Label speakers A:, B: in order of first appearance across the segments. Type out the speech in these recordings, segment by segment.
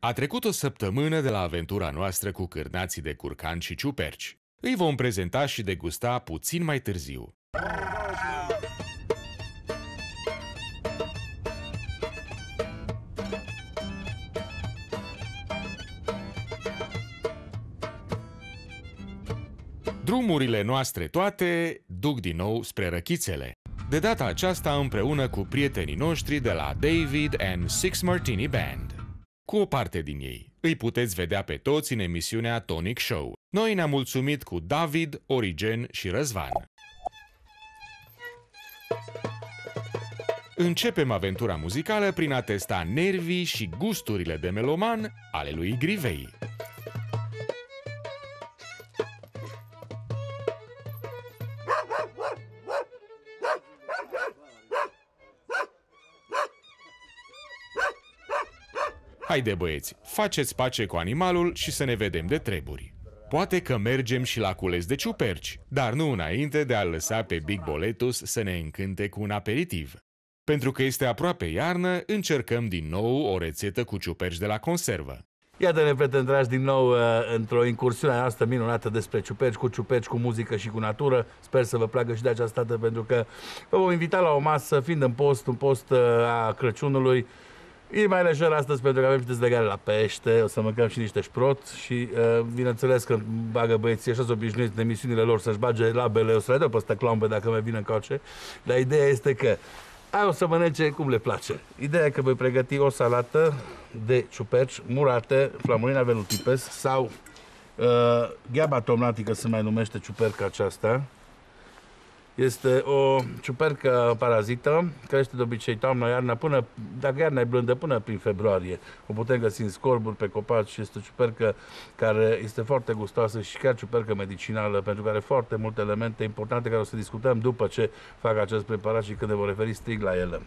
A: A trecut o săptămână de la aventura noastră cu cârnații de curcan și ciuperci. Îi vom prezenta și degusta puțin mai târziu. Drumurile noastre toate duc din nou spre Răchițele. De data aceasta împreună cu prietenii noștri de la David and Six Martini Band. Cu o parte din ei. Îi puteți vedea pe toți în emisiunea Tonic Show. Noi ne-am mulțumit cu David, Origen și Răzvan. Începem aventura muzicală prin a testa nervii și gusturile de meloman ale lui Grivei. Haide băieți, faceți pace cu animalul și să ne vedem de treburi. Poate că mergem și la cules de ciuperci, dar nu înainte de a lăsa pe Big Boletus să ne încânte cu un aperitiv. Pentru că este aproape iarnă, încercăm din nou o rețetă cu ciuperci de la conservă.
B: Iată-ne, prieteni dragi, din nou într-o incursiune noastră minunată despre ciuperci, cu muzică și cu natură. Sper să vă placă și de această dată, pentru că vă vom invita la o masă, fiind în post, un post a Crăciunului. E mai lejer astăzi pentru că avem și legare la pește, o să mâncăm și niște șprot și bineînțeles că bagă băieții, așa s-o obișnuiți de emisiunile lor să-și bage labele, o să le dau pe ăsta clombe dacă mai vin în coace, dar ideea este că o să mănânce cum le place. Ideea e că voi pregăti o salată de ciuperci murate, flamurina velutipes sau gheaba tomnatică se mai numește ciuperca aceasta. Este o ciupercă parazită, crește de obicei toamna-iarna, până, dacă iarna e blândă, până prin februarie. O putem găsi în scorburi, pe copaci, și este o ciupercă care este foarte gustoasă și chiar ciupercă medicinală, pentru că are foarte multe elemente importante care o să discutăm după ce fac acest preparat și când ne vom referi strict la ele.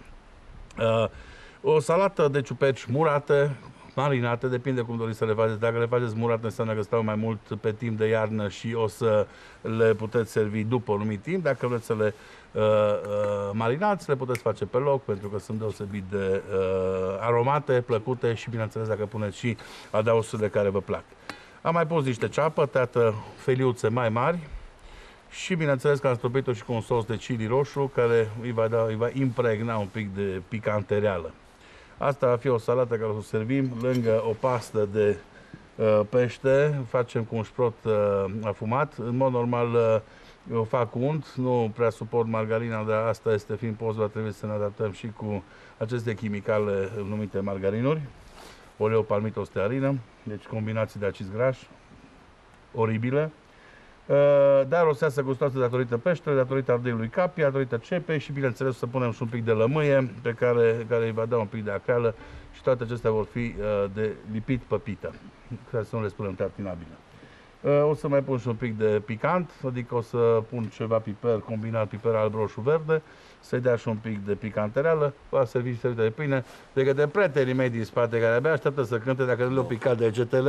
B: O salată de ciuperci murate, marinate, depinde cum doriți să le faceți. Dacă le faceți murate, înseamnă că stau mai mult pe timp de iarnă și o să le puteți servi după un anumit timp. Dacă vreți să le marinați, le puteți face pe loc, pentru că sunt deosebit de aromate, plăcute și, bineînțeles, dacă puneți și adausurile care vă plac. Am mai pus niște ceapă, tăiată feliuțe mai mari și, bineînțeles, că am stropit-o și cu un sos de chili roșu, care îi va impregna un pic de picantereală. Asta va fi o salată care o să servim lângă o pastă de pește. Facem cu un șprot afumat. În mod normal o fac cu unt, nu prea suport margarina, dar asta este, fiind post, va trebui să ne adaptăm și cu aceste chimicale numite margarinuri. Oleu palmito stearină, deci combinații de acizi grași oribile. Dar o să iasă gustoasă datorită peștelui, datorită ardeiului capi, datorită cepei și, bineînțeles, să punem și un pic de lămâie pe care îi va da un pic de acreală și toate acestea vor fi de lipit pe pită, ca să nu le spunem tartinabile. O să mai pun și un pic de picant, adică o să pun ceva piper combinat, piper alb, roșu, verde, să-i dea și un pic de picantereală, va servi servită de pâine de către prietenii mei din spate care abia așteaptă să cânte dacă nu le-au picat degetele.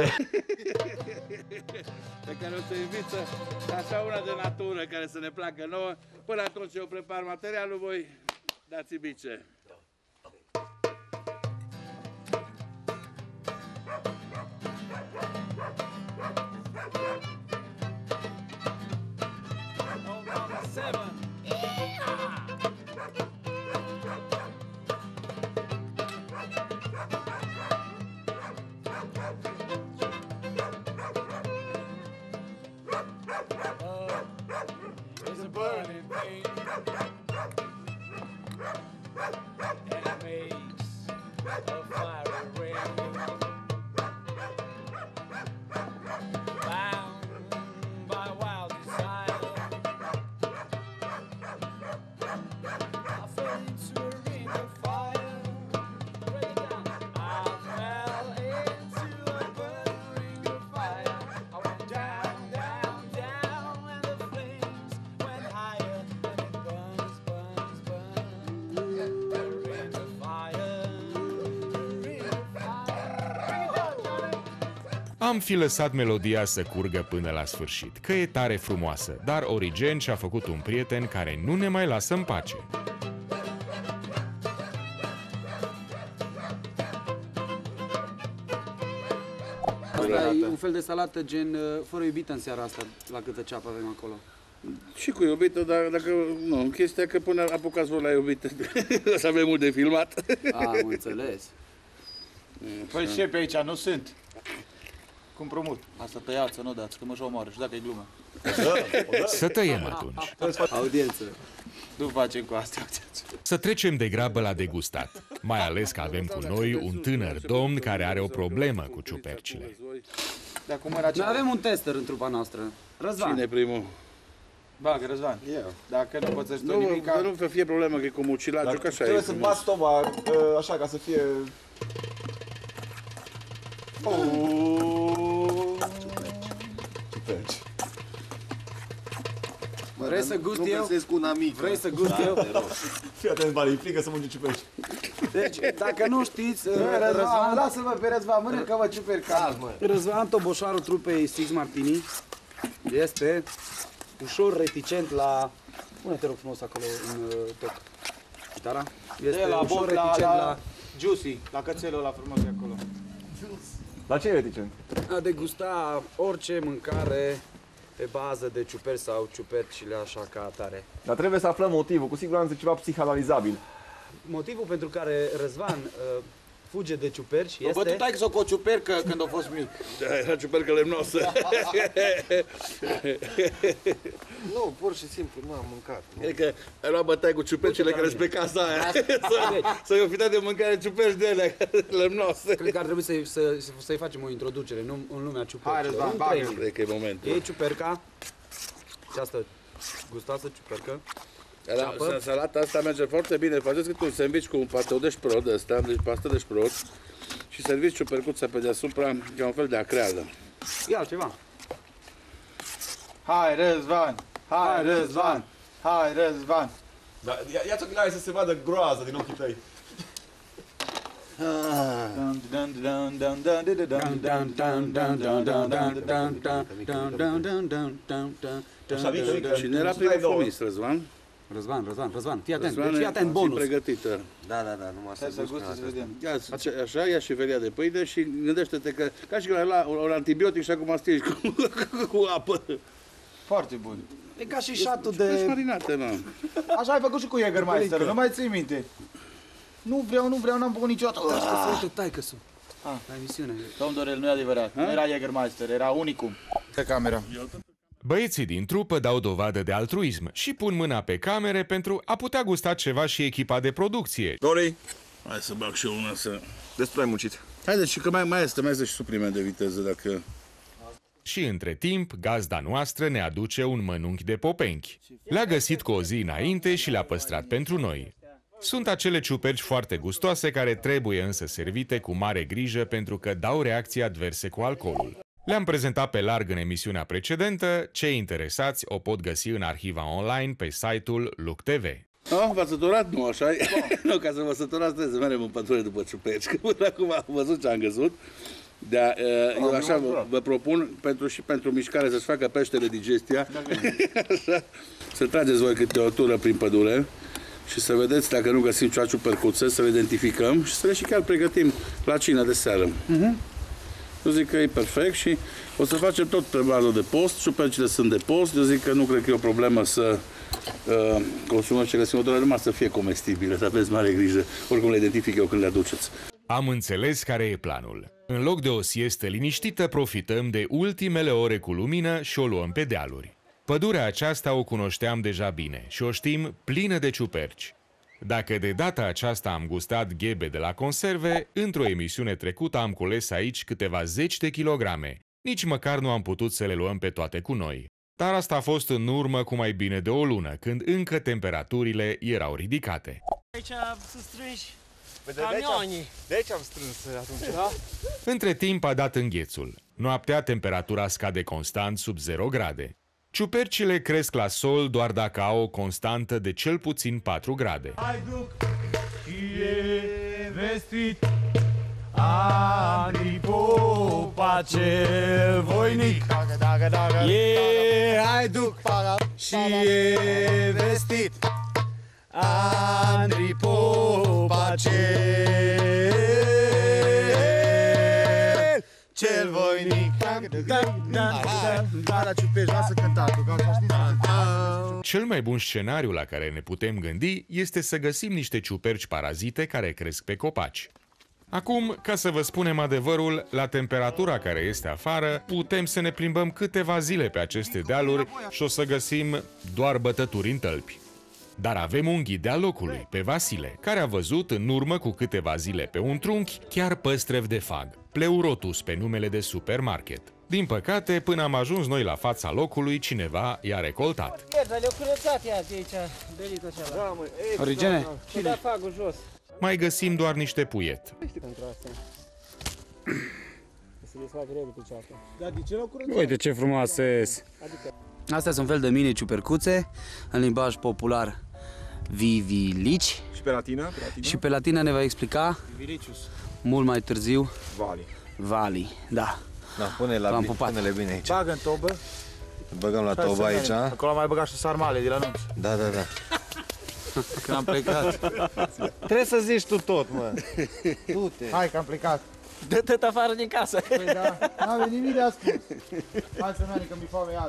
B: Pe care o să invită așa una de natură care să ne placă nouă. Până atunci eu prepar materialul, voi dați-i bice.
A: Am fi lăsat melodia să curgă până la sfârșit, că e tare frumoasă, dar Origen și-a făcut un prieten care nu ne mai lasă în pace.
C: un fel de salată gen fără iubită în seara asta, la câtă ceapă avem acolo.
B: Și cu iubită, dar dacă nu, chestia că până apucați voi la iubită, o să avem mult de filmat.
C: Am înțeles.
D: Păi ce pe aici nu sunt? Cum promut? Asta tăiați, nu dați, că mă omoară și dacă e glumă.
A: Să tăiem atunci.
C: Audiență.
D: Nu facem cu astea.
A: Să trecem de grabă la degustat, mai ales că avem cu noi un tânăr domn care are o problemă cu ciupercile.
D: Dar cum era
C: Noi avem un tester în trupa noastră. Răzvan.
B: Cine e primul?
D: Bagă, Răzvan.
E: Eu.
D: Dacă nu poți să-și
B: Nu,
D: nimic,
B: dar nu fie problemă, că e cu mucilagiu, că așa
E: Trebuie
B: e.
E: să bați tova așa ca să fie... Ciuperci.
C: Vrei să gust
E: nu
C: eu?
E: găsesc una mică.
C: Vrei să gust eu?
E: Fii atent, Vali, implică să mânci ciuperci.
C: Deci, dacă nu știți,
D: Răzvan, lasă-l pe Răzvan, mănâncă-vă ciuperci calm, mă.
C: Răzvan Toboșarul trupei Six Martini este ușor reticent la... Pune-te rog frumos acolo în toc. Gitara? Este
D: De la
C: ușor
D: bot,
C: reticent
D: la Juicy, la cățelul ăla frumos de acolo.
E: La ce e reticent?
C: a degusta orice mâncare pe bază de ciuperci sau ciupercile așa ca atare.
E: Dar trebuie să aflăm motivul, cu siguranță ceva psihanalizabil.
C: Motivul pentru care Răzvan fuge de ciuperci
D: Bă, tu
C: este...
D: tai că o ciupercă când a fost mic.
B: Da, era ciupercă lemnosă.
E: Nu, pur și simplu, nu am mâncat.
B: E că ai luat bătaie cu ciupercile care sunt pe casa aia. Să-i ofitat de mâncare ciuperci de alea lemnoase.
C: Cred că ar trebui să-i facem o introducere în lumea
D: Hai,
C: ciupercilor.
D: Răzvan,
C: În
D: bagă.
C: trei minute.
B: Cred că e momentul.
C: Iei ciuperca, această gustoasă ciupercă.
B: Salata asta merge foarte bine. Faceți câte un sandwich cu un patou de șprot ăsta, deci pastă de șprot, și serviți ciupercuța pe deasupra ca un fel de acreală.
C: Ia altceva.
D: Hai, Răzvan! Hai, Răzvan! Hai, Răzvan!
E: Dar ia-ți ochelarii să se vadă groază din ochii tăi.
B: Cine era primul fumis, Răzvan?
C: Răzvan, fii atent,
B: Răzvan
C: deci fii atent, bonus.
B: pregătită.
E: Da, numai
D: Hai să guste să vedem.
B: Ia, așa, ia și felia de pâine și gândește-te că, ca și când ai luat un antibiotic și acum stingi cu apă.
D: Foarte bun.
C: E ca și șatul
B: Deci
C: de...
B: marinate, mă.
D: Așa ai făcut și cu Jägermeister, nu mai ții minte. Nu vreau, n-am făcut niciodată.
C: Să uite taică-su. La emisiune.
D: Domn Dorel, nu e adevărat. Nu era Jägermeister, era unicum. Pe camera.
A: Băieții din trupă dau dovadă de altruism și pun mâna pe camere pentru a putea gusta ceva și echipa de producție.
E: Dori,
B: Hai să bag și eu una să...
E: destul ai muncit.
B: Haide, și că mai este și supliment de viteză, dacă...
A: Și între timp, gazda noastră ne aduce un mănunchi de popenchi. Le-a găsit cu o zi înainte și le-a păstrat pentru noi. Sunt acele ciuperci foarte gustoase care trebuie însă servite cu mare grijă pentru că dau reacții adverse cu alcoolul. Le-am prezentat pe larg în emisiunea precedentă, cei interesați o pot găsi în arhiva online pe site-ul Look TV.
B: Oh, v-ați săturat? Nu, așa e? Nu, ca să vă săturați trebuie să mergem în pădure după ciuperci, că până acum am văzut ce am găsit. Dar eu așa vă propun pentru mișcare să-și facă peștele digestia, așa, să trageți voi câte o tură prin pădure și să vedeți dacă nu găsim ceva ciupercuțe, să le identificăm și să le și chiar pregătim la cină de seară. Eu zic că e perfect și o să facem tot pe bază de post, ciupercile sunt de post, eu zic că nu cred că e o problemă să consumăm ce găsim, doar numai să fie comestibile, să aveți mare grijă, oricum le identific eu când le aduceți.
A: Am înțeles care e planul. În loc de o siestă liniștită, profităm de ultimele ore cu lumină și o luăm pe dealuri. Pădurea aceasta o cunoșteam deja bine și o știm plină de ciuperci. Dacă de data aceasta am gustat ghebe de la conserve, într-o emisiune trecută am cules aici câteva zeci de kilograme. Nici măcar nu am putut să le luăm pe toate cu noi. Dar asta a fost în urmă cu mai bine de o lună, când încă temperaturile erau ridicate.
F: Aici sunt strânși camioanii.
E: De aici am strâns atunci. Da?
A: Între timp a dat înghețul. Noaptea temperatura scade constant sub 0 grade. Ciupercile cresc la sol doar dacă au o constantă de cel puțin 4 grade.
F: Hai duc și e vestit Ani Popa cel voinic. E hai duc și e vestit Andrei Popa cel voinic. La ciuperci, lasă cântatul, că așa știți.
A: Cel mai bun scenariu la care ne putem gândi este să găsim niște ciuperci parazite care cresc pe copaci. Acum, ca să vă spunem adevărul, la temperatura care este afară, putem să ne plimbăm câteva zile pe aceste dealuri și o să găsim doar bătături în tălpi. Dar avem un ghid al locului, pe Vasile, care a văzut în urmă cu câteva zile pe un trunchi chiar păstrev de fag, Pleurotus pe numele de supermarket. Din păcate, până am ajuns noi la fața locului, cineva i-a recoltat.
G: Dar le-au curățat ea de aici, delitul acela.
C: Origine?
G: Și da fagul jos.
A: Mai găsim doar niște puiet.
G: Pentru asta. Se desfac repede ceapă.
F: Dar de ce l-au curățat?
C: Uite ce frumoase. Astea sunt fel de mini ciupercuțe, în limbaj popular vivilici.
E: Și pe latină?
C: Și pe latină ne va explica
F: Vilicius.
C: mult mai târziu
E: Vali.
C: Vali. Da.
H: Da, pune-le bine aici.
F: Bagă în tobă.
H: Băgăm la tobă aici.
F: Acolo am mai băgat și sarmale de la nunț.
H: Da.
F: Când am plecat.
H: Trebuie să zici tu tot, mă. Du-te.
F: Hai că am plecat.
G: Dă-te afară din casă.
F: Păi da, n-am venit nimic de ascuns. Hai să mergem că mi-e foame iară.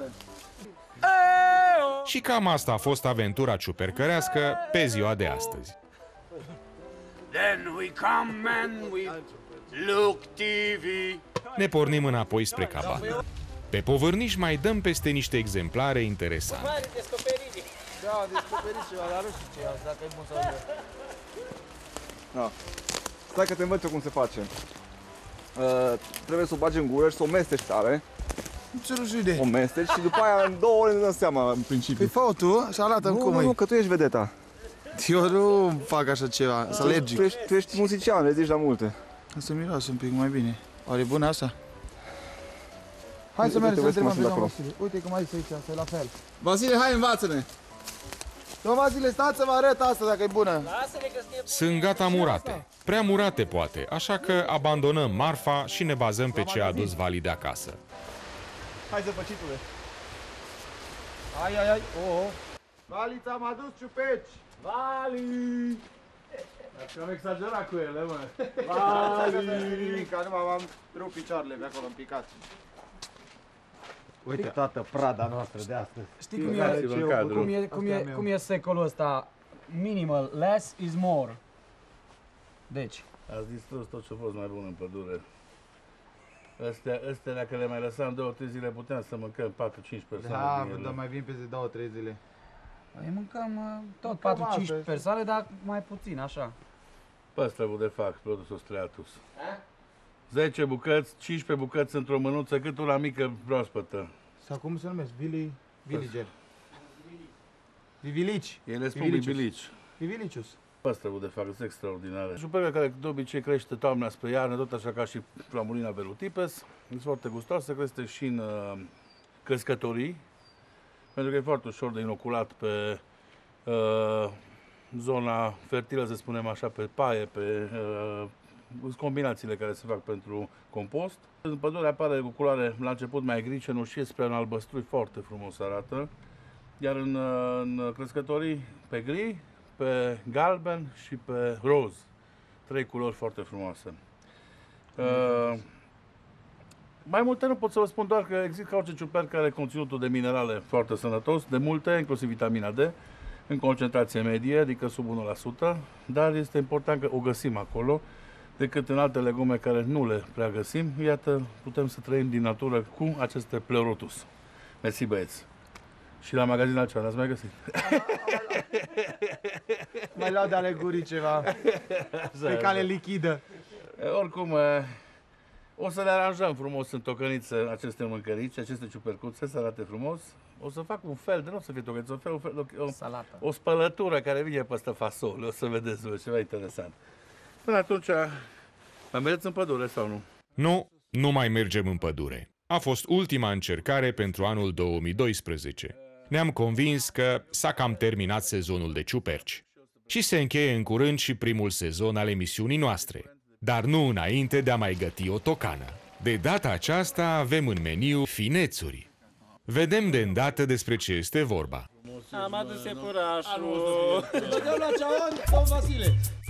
A: Și cam asta a fost aventura ciupercărească pe ziua de astăzi.
G: Then we come and we look TV.
A: Ne pornim înapoi spre cabană. Pe povârniș mai dăm peste niște exemplare interesante.
G: Mare descoperire.
F: Da, am descoperit ceva, dar nu știu ce e asta, dacă e bun sau nu.
E: Da. Stai că te învăț eu cum se face. Trebuie să o bagi în gură și să o mesteci tare.
F: Ce rușine.
E: O mesteci și după aia în 2 ore ne dăm seama în principiu.
F: Păi fă tu și arată-mi cum
E: Nu,
F: e.
E: că tu ești vedeta.
F: Eu nu fac așa ceva, sunt alergic.
E: Tu ești muzician, le zici la multe.
F: Să miroase un pic mai bine. Oare e bună asta? Hai să
E: Uite,
F: mergem să
E: vezi cum
F: întrebăm
E: sunt
F: pe
E: acolo.
F: Vasile. Uite cum ai zis aici, asta e la fel. Vasile, hai învață-ne! Domnul Vasile, stați să vă arăt asta dacă e bună.
G: Lasă-le că suntem...
A: Sunt gata murate. Prea murate poate, așa că abandonăm marfa și ne bazăm pe ce a adus Vali de acasă.
E: Hai zăpăcitule.
F: Ai. Oh. Vali, ți-am adus ciupeci.
B: Vali! Dacă am exagerat cu ele, mă.
F: Nimic, nu m-am rupt picioarele pe acolo, am picat.
H: Uite toată prada noastră de astăzi.
G: Știi cum e secolul ăsta? Minimal, less is more. Deci,
B: Ați distrus tot ce a fost mai bun în pădure. Astea dacă le mai lăsam 2-3 zile, puteam să mâncăm 4-5 persoane
F: Da,
B: din ele.
F: dar mai vin peste 2-3 zile.
G: noi mâncăm tot
F: Mâncăm
G: 4-5
F: asta.
G: persoane, dar mai puțin, așa.
B: Păstrăvul de fac, produsul striatus. 10 bucăți, 15 bucăți într-o mânuță, cât una mică proaspătă.
F: Sau cum se numesc? Villager. Vivilici.
B: Ele spun
F: Vivilicius.
B: bibilici.
F: Vivilicius.
B: Păstrăvul de fac, sunt extraordinare. Ciuperca care de obicei crește toamna spre iarnă, tot așa ca și flamulina velutipes. Este foarte gustoasă, crește și în crescătorii, pentru că e foarte ușor de inoculat pe zona fertilă, să spunem așa, pe paie, pe combinațiile care se fac pentru compost. În pădure apare cu culoare la început mai gri, cenușie, spre un albăstrui foarte frumos arată. Iar în crescătorii pe gri, pe galben și pe roz. 3 culori foarte frumoase. Mai multe nu pot să vă spun, doar că există ca orice ciupercă care are conținutul de minerale foarte sănătos, de multe, inclusiv vitamina D, în concentrație medie, adică sub 1%, dar este important că o găsim acolo, decât în alte legume care nu le prea găsim. Iată, putem să trăim din natură cu aceste Pleurotus. Mersi, băieți! Și la magazin altceva, l-ați mai găsit?
F: Mai luat de ale gurii ceva. Pe cale lichidă.
B: Oricum, o să le aranjăm frumos în tocăniță aceste mâncărici, aceste ciupercuțe, să arate frumos. O să fac un fel de, nu o să fie tocăniță,
G: Salată.
B: o spălătură care vine peste fasole. O să vedeți voi, ceva interesant. Până atunci, mai mergeți în pădure sau nu?
A: Nu mai mergem în pădure. A fost ultima încercare pentru anul 2012. Ne-am convins că s-a cam terminat sezonul de ciuperci. Și se încheie în curând și primul sezon al emisiunii noastre. Dar nu înainte de a mai găti o tocană. De data aceasta avem în meniu finețuri. Vedem de îndată despre ce este vorba.
G: Am adus iepurașul.
F: Dă-l la cealaltă, Vasile.